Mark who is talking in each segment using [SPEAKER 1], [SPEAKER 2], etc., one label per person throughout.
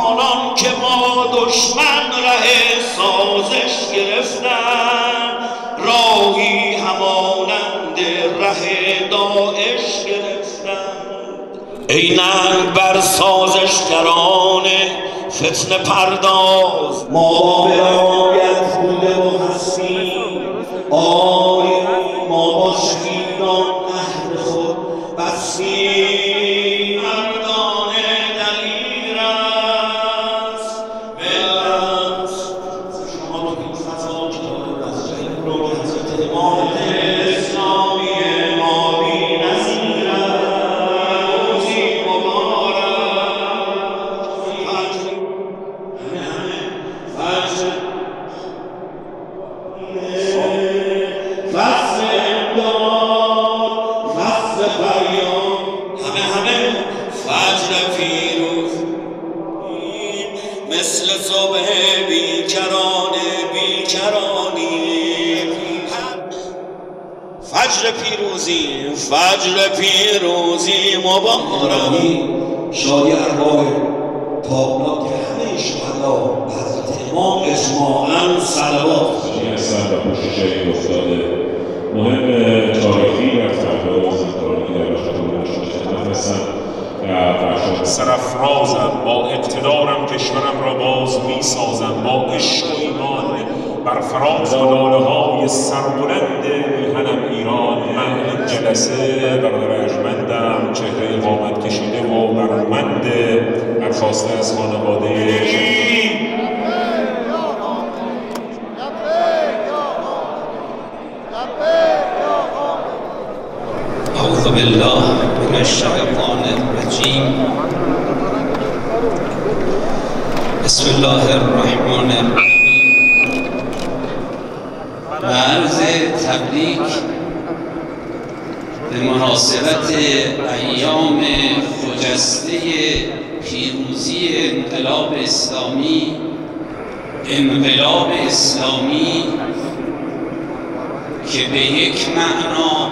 [SPEAKER 1] آنان که با دشمن ره سازش گرفتن، راهی همانند ره داعش گرفتن. ای ننگ بر سازشگران فتنه پرداز، ما به رایت بوده و هستیم، آری ما با شیران عهد خود بستیم. مردانه دلیر است ملت، شما تو این فضا کتاب از جهل رو حضرت امام اسلامی ما بی نظیر است. روزی مبارک فجر فصل امداد، فصل فریاد، همه فجر پیروز، مثل صبح بیکرانی. فجر پیروزی مبارک. شادی ارواح تابناک همه شهدا به حضرت امام اجماعاً صلوات.
[SPEAKER 2] هستن و پوشش این افتاده مهم تاریخی در فردا و زندگانی در بخشتون خدمت هستن.
[SPEAKER 3] سرافرازم با اقتدارم کشورم را باز می سازم، با عشق و ایمان بر فراز لاله های سربلند میهنم ایران. من این جلسه برادر ارجمندم، چهره قامت کشیده و برومند، برخواسته از خانواده
[SPEAKER 4] اعوذ بالله من الشیطان الرجیم. بسم الله الرحمن الرحیم. و عرض تبریک به مناسبت ایام خجسته پیروزی انقلاب اسلامی. انقلاب اسلامی که به یک معنا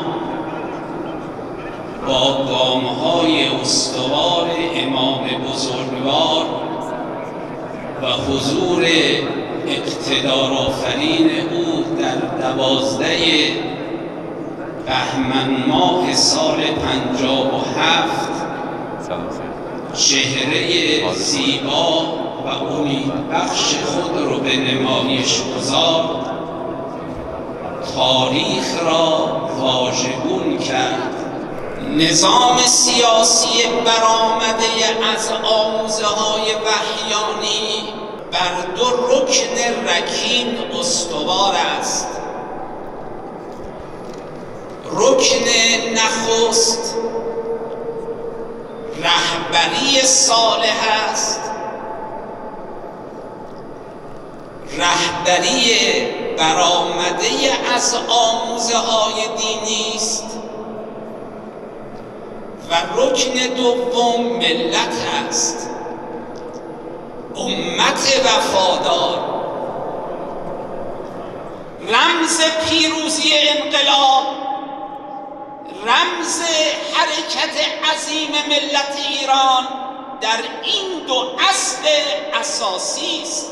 [SPEAKER 4] با گام‌های استوار امام بزرگوار و حضور اقتدارآفرین او در 12 بهمن ماه سال 57 چهره زیبا و امیدبخش خود رو به نمایش گذارد، تاریخ را واژگون کرد. نظام سیاسی برآمده از آموزه های وحیانی بر 2 رکن رکین استوار است. رکن نخست رهبری صالح است، رهبری برآمده از آموزه های دینی است، و رکن دوم ملت است، امت وفادار. رمز پیروزی انقلاب، رمز حرکت عظیم ملت ایران در این 2 اصل اساسی است.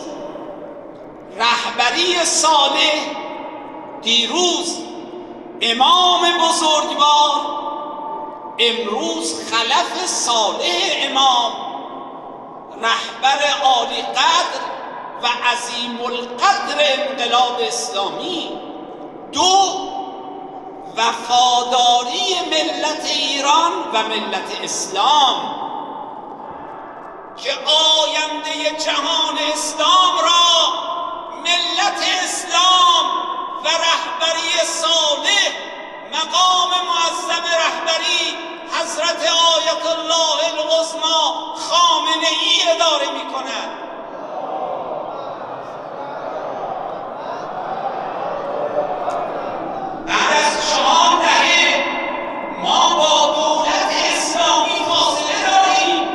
[SPEAKER 4] رهبری صالح، دیروز امام بزرگوار، امروز خلف صالح امام، رهبر عالی قدر و عظیم القدر انقلاب اسلامی. 2 وفاداری ملت ایران و ملت اسلام که آینده جهان اسلام را ملت اسلام و رهبری صالح، مقام معظم رهبری حضرت آیت الله العظمی خامنه‌ای اداره می کند. بعد از 4 دهه ما با دولت اسلامی فاصله داریم.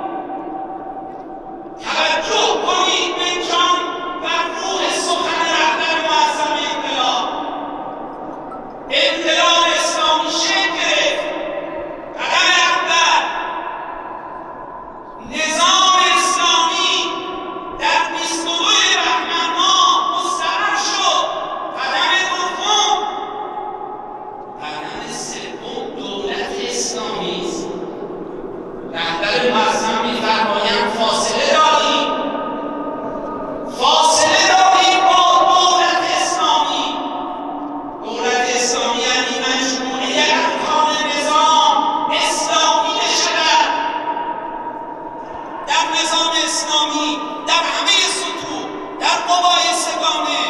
[SPEAKER 4] توجه کنید به جان و روح سخن رهبر معظم انقلاب. انقلاب اسلامی شکل گرفت. قدم اول، نظام اسلامی جهانی در همه سطوح، در قوای سگانه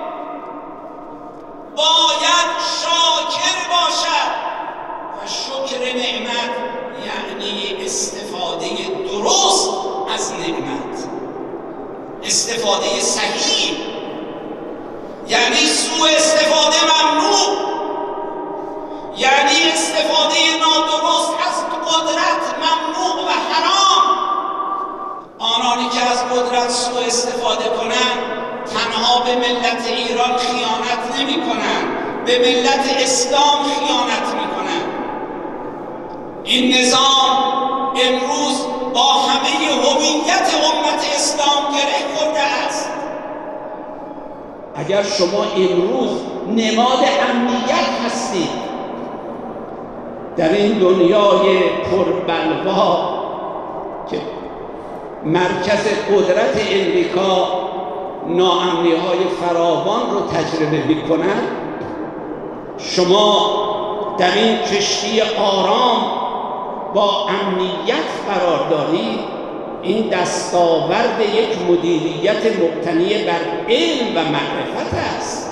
[SPEAKER 4] باید شاکر باشد و شکر نعمت یعنی استفاده درست از نعمت، استفاده صحیح، یعنی سوء استفاده ممنوع، یعنی استفاده نادرست از قدرت ممنوع و حرام. آنانی که از قدرت سوء استفاده کنند تنها به ملت ایران خیانت نمی کنند، به ملت اسلام خیانت می کنند. این نظام امروز با همه هویت امت اسلام گره خورده است.
[SPEAKER 5] اگر شما امروز نماد امنیت هستید در این دنیای پربلوا که مرکز قدرت امریکا ناامنی‌های فراوان رو تجربه می‌کند، شما در این کشتی آرام با امنیت قرار دارید، این دستاورد یک مدیریت مبتنی بر علم و معرفت است.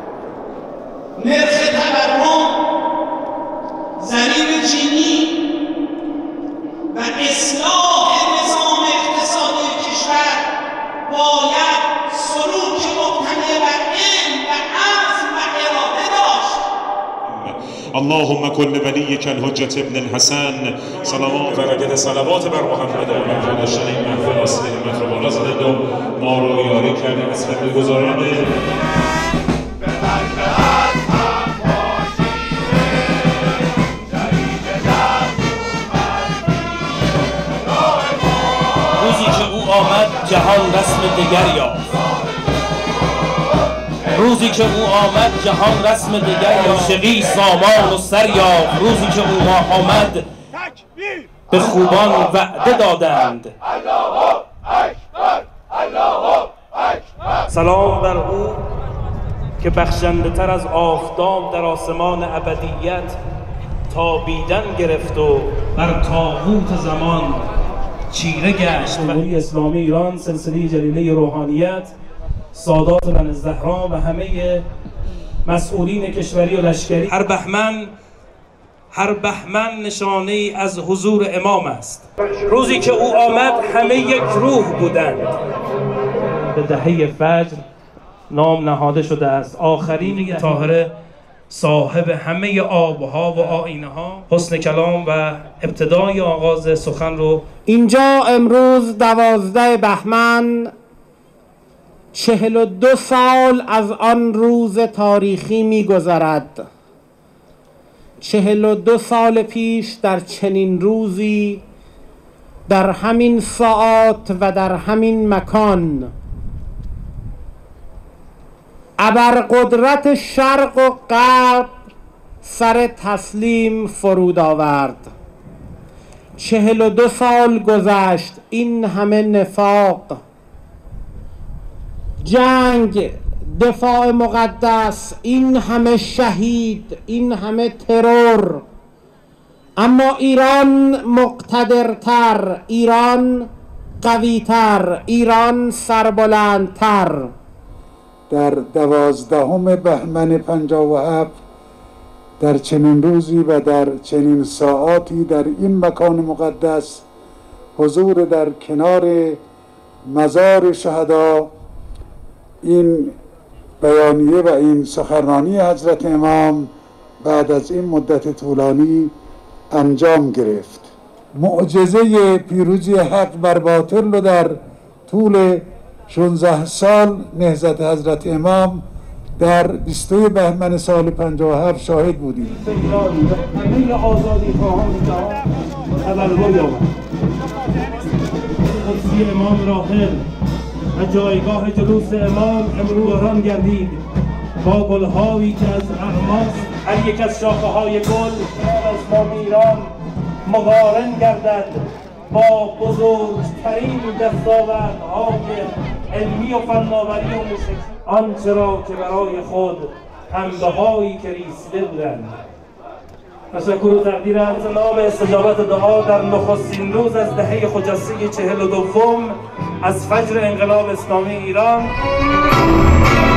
[SPEAKER 4] نرخ تورم، ضریب چینی و اصلاح نظام اقتصادی کشور باید سلوک مبتنی بر علم و عزم و اراده داشت.
[SPEAKER 3] اللهم کن ولیک الحجة ابن الحسن صلوات و رگد صلوات بر محمد و بر داشتن این محفل آسل همت رو بالا زدند و ما رو یاری کرده از خدمت گزاران
[SPEAKER 6] آمد جهان رسم دگر یافت. روزی که او آمد جهان رسم دگر یافت. عاشقی سامان و سر یافت. روزی که او آمد به خوبان وعده دادند. سلام بر او که بخشنده تر از آفتاب در آسمان ابدیت تابیدن گرفت و بر طاغوت زمان چیره گشت. جمهوری اسلامی ایران، سلسله جلیله روحانیت، سادات بنی‌الزهرا و همه مسئولین کشوری و لشکری، هر بهمن نشانه ای از حضور امام است. روزی که او آمد همه یک روح بودند. به دهه فجر نام نهاده شده است. آخرین طاهره صاحب همه آبها و آیین‌ها، حسن کلام و ابتدای آغاز سخن رو
[SPEAKER 7] اینجا امروز 12 بهمن 42 سال از آن روز تاریخی می‌گذرد. 42 سال پیش در چنین روزی، در همین ساعات و در همین مکان، ابرقدرت شرق و غرب سر تسلیم فرود آورد. 42 سال گذشت، این همه نفاق، جنگ، دفاع مقدس، این همه شهید، این همه ترور، اما ایران مقتدرتر، ایران قویتر، ایران سربلندتر.
[SPEAKER 8] در 12 بهمن 57 در چنین روزی و در چنین ساعاتی در این مکان مقدس حضور در کنار مزار شهدا این بیانیه و این سخنرانی حضرت امام بعد از این مدت طولانی انجام گرفت. معجزه پیروزی حق بر باطل رو در طول 16 سال نهضت حضرت امام در 22 بهمن سال 57 شاهد بودیم.
[SPEAKER 6] همه آزادی خواهان جهان تولد یابد. قدسی امام راحل و جایگاه جلوس امام امروز باران گردید با گلهایی که از اغماس هر یک از شاخه‌های گل از ما ایران مقارن گردد با بزرگترین دستاوردهای علمی و فناوری و موسیقی، آنچه را که برای خود همدهایی که ریسیده بودند تشکر و تقدیرم به نام استجابت دعا در نخستین روز از دهه خجسته 42 از فجر انقلاب اسلامی ایران.